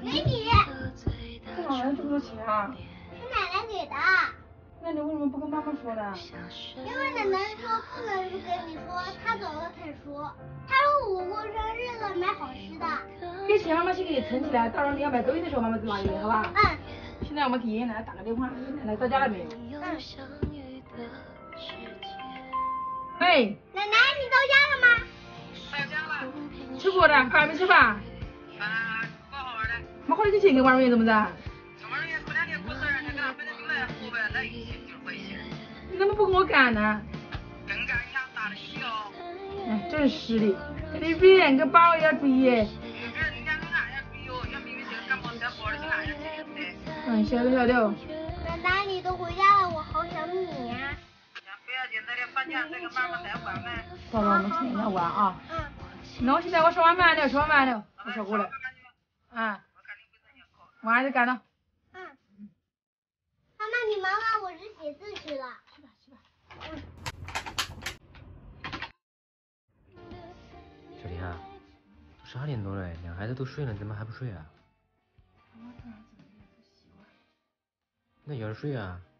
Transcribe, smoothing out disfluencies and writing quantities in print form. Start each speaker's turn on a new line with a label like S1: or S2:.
S1: 给你。
S2: 这哪来这么多钱啊？
S1: 是奶奶给的。
S2: 那你为什么不跟妈妈说呢？
S1: 因为奶奶说不能跟你说，她走了才说。她说我过生日了，买好吃的。
S2: 给钱妈妈先给你存起来，到时候你要买东西的时候妈妈就拿给你，好吧？
S1: 嗯。
S2: 现在我们给爷爷奶奶打个电话，爷爷奶奶到家了没有？
S1: 嗯。
S2: 喂。
S1: 奶奶，你到家了吗？
S3: 到家了。
S2: 吃过的，饭没吃吧？
S3: 不好玩的。
S2: 没好你给钱给王荣怎么着？
S3: 王荣过2天过生日，他反正就来河北来一起就回去。
S2: 你怎么不跟我赶呢？
S3: 跟赶一下打得起哦。
S2: 哎，真是的，跟你比2个包要比。
S3: 别人2个俺要比哦，要比这个感冒带好的是俺要这样的。
S2: 晓得晓得。
S1: 奶奶，你都回家了，我好想你呀。
S3: 不要紧，那天放假再跟妈妈来玩呗。
S2: 宝宝，我们今天要玩啊。
S1: 嗯。
S2: 那我现在我吃完饭了，我说过来。啊。晚上就赶到。
S1: 嗯。妈妈，你忙完，我去写字去了。
S2: 去吧。
S4: 小林啊，都12点多了，两孩子都睡了，你怎么还不睡啊？那早点睡啊。